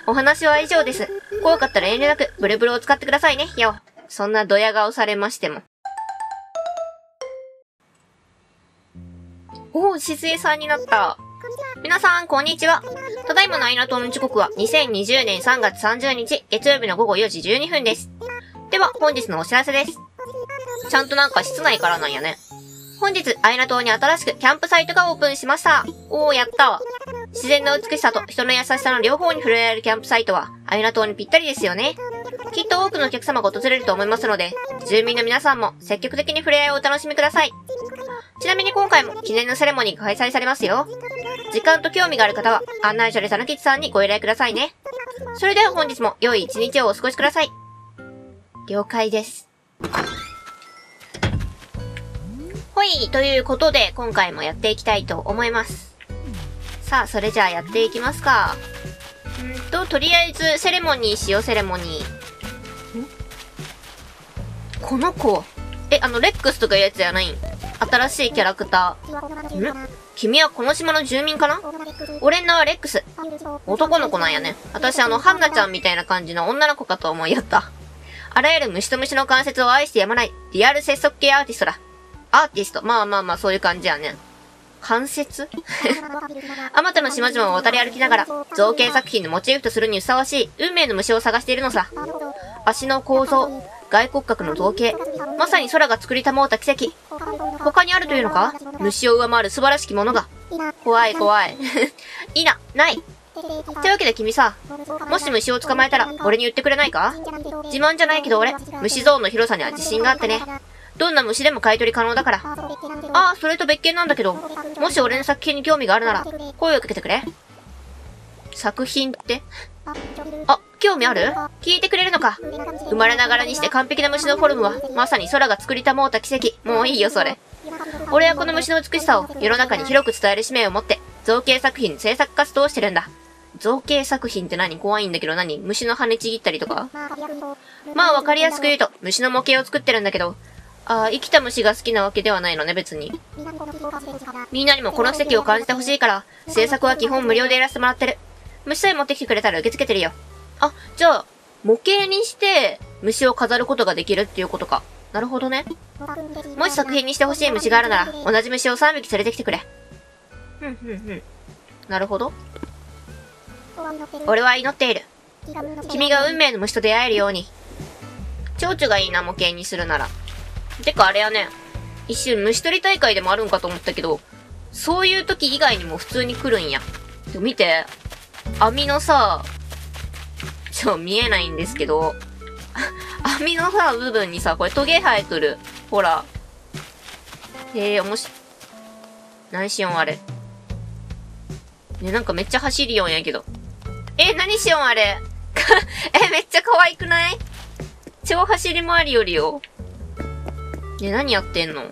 お話は以上です。怖かったら遠慮なく、ブルブルを使ってくださいね、よ。そんなドヤ顔されましても。おお、しずえさんになった。皆さん、こんにちは。ただいまのアイナ島の時刻は2020年3月30日、月曜日の午後4時12分です。では、本日のお知らせです。ちゃんとなんか室内からなんやね。本日、アイナ島に新しくキャンプサイトがオープンしました。おー、やったわ。自然の美しさと人の優しさの両方に触れられるキャンプサイトは、アイナ島にぴったりですよね。きっと多くのお客様が訪れると思いますので、住民の皆さんも積極的に触れ合いをお楽しみください。ちなみに今回も記念のセレモニーが開催されますよ。時間と興味がある方は、案内所でたぬきちさんにご依頼くださいね。それでは本日も良い一日をお過ごしください。了解です。ほい、ということで、今回もやっていきたいと思います。さあ、それじゃあやっていきますか。とりあえず、セレモニーしよう、セレモニー。この子。レックスとかいうやつじゃないん？新しいキャラクター。君はこの島の住民かな？俺の名はレックス。男の子なんやね。私ハンナちゃんみたいな感じの女の子かと思いやった。あらゆる虫と虫の関節を愛してやまない、リアル節足系アーティストだ。アーティスト。まあ、そういう感じやね。関節あまたの島々を渡り歩きながら、造形作品のモチーフとするにふさわしい運命の虫を探しているのさ。足の構造、外骨格の造形、まさに空が作りたもうた奇跡。他にあるというのか？虫を上回る素晴らしきものが。怖い。ない。ってわけで君さ、もし虫を捕まえたら俺に言ってくれないか？自慢じゃないけど俺、虫ゾーンの広さには自信があってね。どんな虫でも買い取り可能だから。ああ、それと別件なんだけど、もし俺の作品に興味があるなら、声をかけてくれ。作品って？興味ある？聞いてくれるのか？生まれながらにして完璧な虫のフォルムは、まさに空が作りたもうた奇跡。もういいよ、それ。俺はこの虫の美しさを世の中に広く伝える使命を持って、造形作品制作活動をしてるんだ。造形作品って何？怖いんだけど何？虫の羽ちぎったりとか？まあわかりやすく言うと、虫の模型を作ってるんだけど、生きた虫が好きなわけではないのね、別に。みんなにもこの奇跡を感じてほしいから、制作は基本無料でやらせてもらってる。虫さえ持ってきてくれたら受け付けてるよ。じゃあ、模型にして、虫を飾ることができるっていうことか。なるほどね。もし作品にしてほしい虫があるなら、同じ虫を3匹連れてきてくれ。なるほど。俺は祈っている。君が運命の虫と出会えるように。蝶々がいいな、模型にするなら。てかあれやね、一瞬虫取り大会でもあるんかと思ったけど、そういう時以外にも普通に来るんや。見て、網のさ、見えないんですけど、網のさ、部分にさ、これトゲ生えとる。ほら。何しよんあれ。なんかめっちゃ走りよんやけど。何しよんあれ。めっちゃ可愛くない？超走り回りよりよ。何やってんの？はい、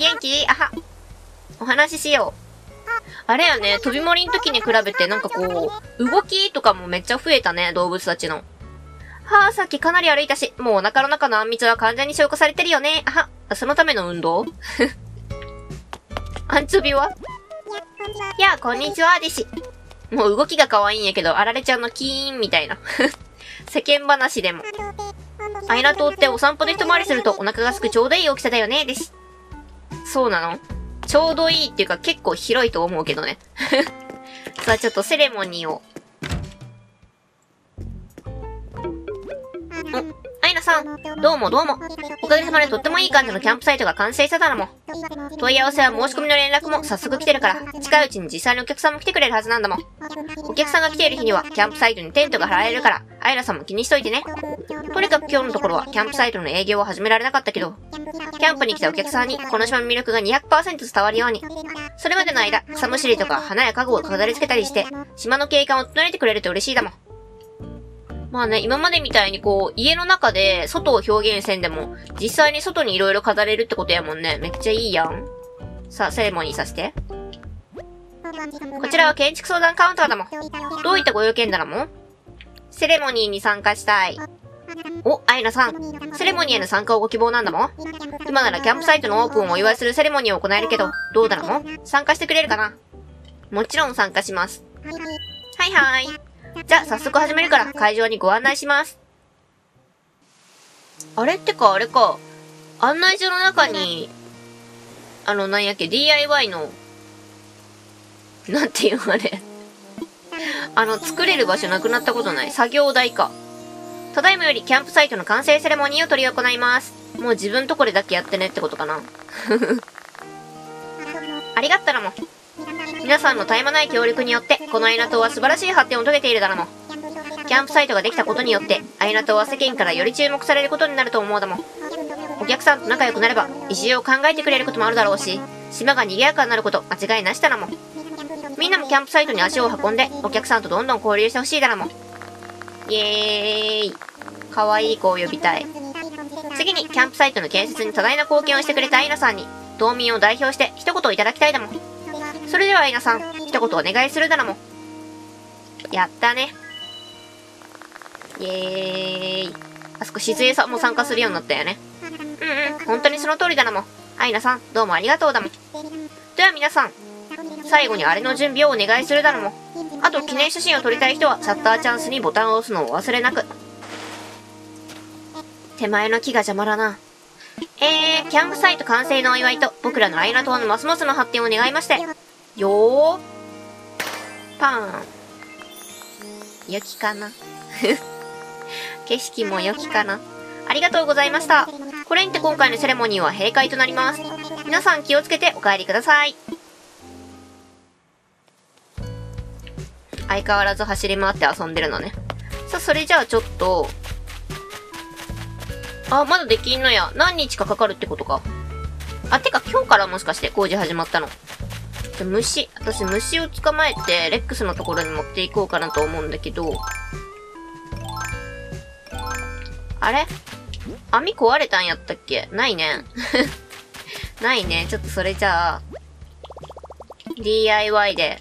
元気？お話ししよう。あれやね、飛び盛りの時に比べてなんかこう、動きとかもめっちゃ増えたね、動物たちの。さっきかなり歩いたし、もうお腹の中のあんみつは完全に消化されてるよね。そのための運動？アンチョビは？こんにちは、弟子。もう動きが可愛いんやけど、あられちゃんのキーンみたいな。世間話でも。アイナ島ってお散歩で一回りするとお腹がすくちょうどいい大きさだよね、です。そうなの？ちょうどいいっていうか結構広いと思うけどね。さあちょっとセレモニーを。アイナさん、どうも。おかげさまでとってもいい感じのキャンプサイトが完成しただろも。問い合わせは申し込みの連絡も早速来てるから、近いうちに実際にお客さんも来てくれるはずなんだもん。お客さんが来ている日には、キャンプサイトにテントが張られるから、アイナさんも気にしといてね。とにかく今日のところは、キャンプサイトの営業を始められなかったけど、キャンプに来たお客さんに、この島の魅力が 200% 伝わるように、それまでの間、草むしりとか花や家具を飾り付けたりして、島の景観を整えてくれると嬉しいだもん。まあね、今までみたいにこう、家の中で外を表現せんでも、実際に外に色々飾れるってことやもんね。めっちゃいいやん。さあ、セレモニーさせて。こちらは建築相談カウンターだもん。どういったご用件だらもん？セレモニーに参加したい。アイナさん。セレモニーへの参加をご希望なんだもん。今ならキャンプサイトのオープンをお祝いするセレモニーを行えるけど、どうだらもん？参加してくれるかな？もちろん参加します。ははいはい。じゃあ、早速始めるから会場にご案内します。あれってか、あれか。案内所の中に、なんやっけ、DIY の、なんていうのあれ。作れる場所なくなったことない。作業台か。ただいまよりキャンプサイトの完成セレモニーを執り行います。もう自分とこれだけやってねってことかな。ありがったらも。皆さんの絶え間ない協力によって、このアイナ島は素晴らしい発展を遂げているだろも。キャンプサイトができたことによって、アイナ島は世間からより注目されることになると思うだもん。お客さんと仲良くなれば、移住を考えてくれることもあるだろうし、島が賑やかになること間違いなしだらも。みんなもキャンプサイトに足を運んで、お客さんとどんどん交流してほしいだらも。イエーイ。かわいい子を呼びたい。次に、キャンプサイトの建設に多大な貢献をしてくれたアイナさんに、島民を代表して一言いただきたいだもん。それではアイナさん、一言お願いするだらも。やったね。イエーイ。あそこ静江さんも参加するようになったよね。本当にその通りだなもん。アイナさん、どうもありがとうだもん。では皆さん、最後にあれの準備をお願いするだろも。あと記念写真を撮りたい人はシャッターチャンスにボタンを押すのをお忘れなく。手前の木が邪魔だな。キャンプサイト完成のお祝いと僕らのアイナ島のますますの発展を願いまして。よー。パーン。良きかな景色も良きかな。ありがとうございました。これにて今回のセレモニーは閉会となります。皆さん気をつけてお帰りください。相変わらず走り回って遊んでるのね。さあ、それじゃあちょっと、あ、まだできんのや。何日かかかるってことか。あ、てか今日からもしかして工事始まったの。私虫を捕まえて、レックスのところに持っていこうかなと思うんだけど、あれ網壊れたんやったっけ？ないね。ないね。ちょっとそれじゃあ、DIY で。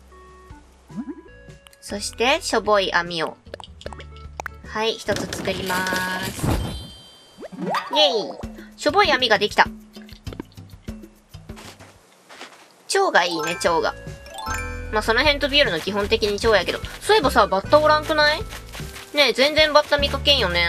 そして、しょぼい網を。はい、一つ作りまーす。イェイ！しょぼい網ができた。蝶がいいね、蝶が。まあ、その辺飛び寄るの基本的に蝶やけど。そういえばさ、バッタおらんくない？ねえ、全然バッタ見かけんよね。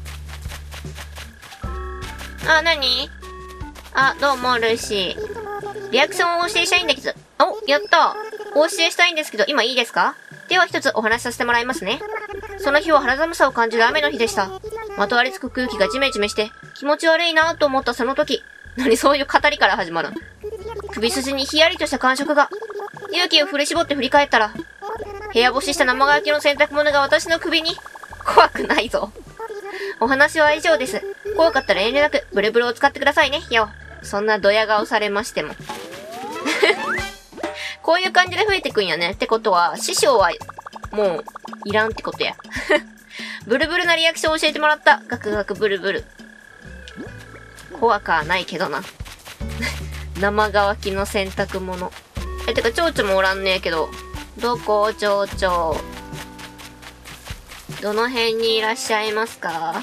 あ、なに？あ、どうも、ルーシー。リアクションをお教えしたいんだけど。お、やった。お教えしたいんですけど、今いいですか？では一つお話しさせてもらいますね。その日は肌寒さを感じる雨の日でした。まとわりつく空気がジメジメして、気持ち悪いなと思ったその時。何そういう語りから始まる。首筋にひやりとした感触が。勇気を振り絞って振り返ったら、部屋干しした生乾きの洗濯物が私の首に。怖くないぞ。お話は以上です。怖かったら遠慮なく、ブルブルを使ってくださいね、よ。そんなドヤ顔されましても。こういう感じで増えてくんやね。ってことは、師匠は、もう、いらんってことや。ブルブルなリアクションを教えてもらった。ガクガクブルブル。怖かはないけどな。生乾きの洗濯物。てか、蝶々もおらんねえけど。どこ、蝶々。どの辺にいらっしゃいますか？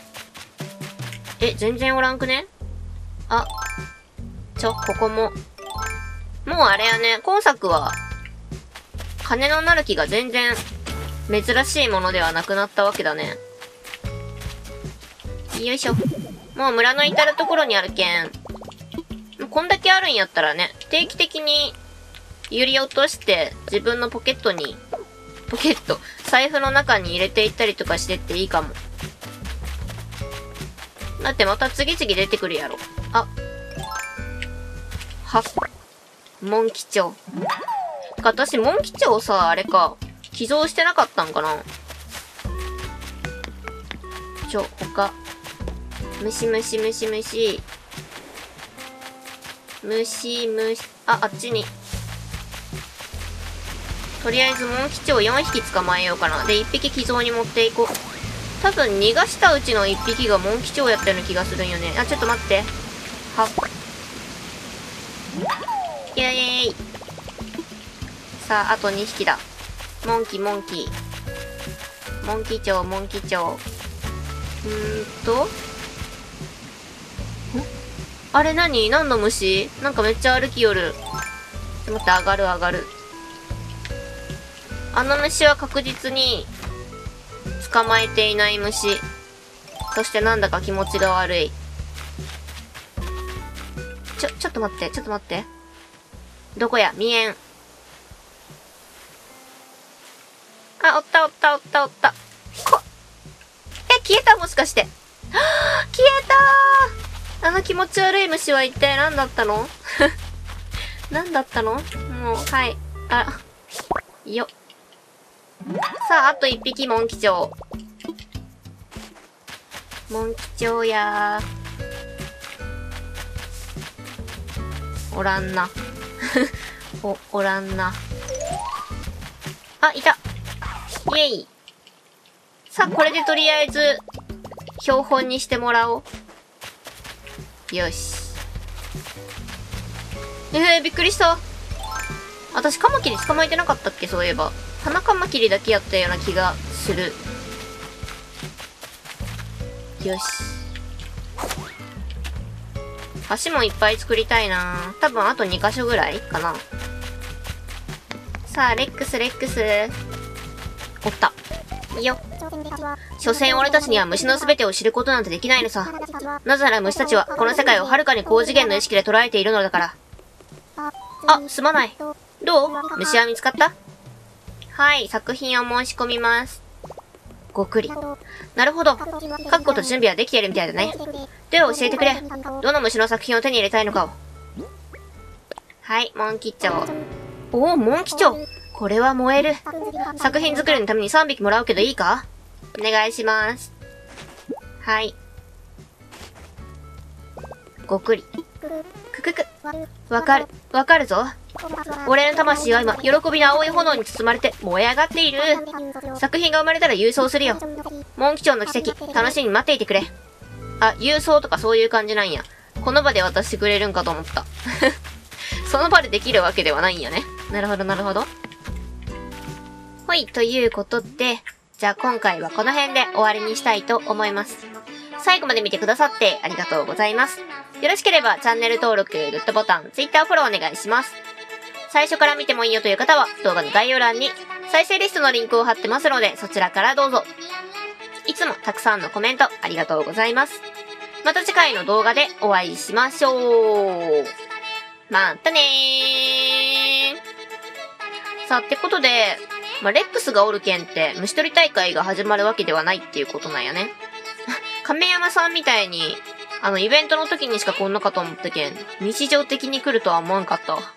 全然おらんくね？あ、ここも。もうあれやね、今作は、金のなる木が全然、珍しいものではなくなったわけだね。よいしょ。もう村の至るところにあるけん。こんだけあるんやったらね、定期的に、揺り落として、自分のポケット、財布の中に入れていったりとかしてっていいかも。だってまた次々出てくるやろ。あ。モンキチョウ。私、モンキチョウさ、あれか、寄贈してなかったんかな？他。虫。あっちに。とりあえず、モンキチョウ4匹捕まえようかな。で、1匹寄贈に持っていこう。多分、逃がしたうちの1匹がモンキチョウやったような気がするんよね。あ、ちょっと待って。イエーイ。さあ、あと2匹だ。モンキチョウ。あれ何の虫？なんかめっちゃ歩きよる。ちょっと待って、上がる。 あの虫は確実に捕まえていない虫。そしてなんだか気持ちが悪い。ちょっと待って、ちょっと待って。どこや、見えん。あ、おった。消えたもしかして。はぁ、消えたー。あの気持ち悪い虫は一体何だったの何だったのもう、はい。よっ。さあ、あと一匹、モンキチョウ。モンキチョウやー。おらんな。おらんな。あ、いた。イェイ。さあ、これでとりあえず、標本にしてもらおう。よし。びっくりした。私、カマキリ捕まえてなかったっけ、そういえば。花カマキリだけやったような気がする。よし。橋もいっぱい作りたいな。多分あと2箇所ぐらいかな。さあ、レックス。おった。いいよ。所詮俺たちには虫の全てを知ることなんてできないのさ。なぜなら虫たちはこの世界をはるかに高次元の意識で捉えているのだから。あ、すまない。どう？虫は見つかった？はい、作品を申し込みます。ごくり。なるほど。書くこと準備はできているみたいだね。では教えてくれ。どの虫の作品を手に入れたいのかを。はい、モンキチョウ。おお、モンキチョウ。これは燃える。作品作りのために3匹もらうけどいいか？お願いします。はい。ごくり。わかるぞ。俺の魂は今、喜びの青い炎に包まれて燃え上がっている。作品が生まれたら郵送するよ。モンキチョウの奇跡、楽しみに待っていてくれ。あ、郵送とかそういう感じなんや。この場で渡してくれるんかと思った。その場でできるわけではないんやね。なるほど。ほい、ということで、じゃあ今回はこの辺で終わりにしたいと思います。最後まで見てくださってありがとうございます。よろしければチャンネル登録、グッドボタン、Twitter フォローお願いします。最初から見てもいいよという方は動画の概要欄に再生リストのリンクを貼ってますのでそちらからどうぞ。いつもたくさんのコメントありがとうございます。また次回の動画でお会いしましょう。またねー。さあ、ってことで、レックスがおるけんって虫取り大会が始まるわけではないっていうことなんやね。亀山さんみたいに、イベントの時にしか来んのかと思ったけん、日常的に来るとは思わんかったわ。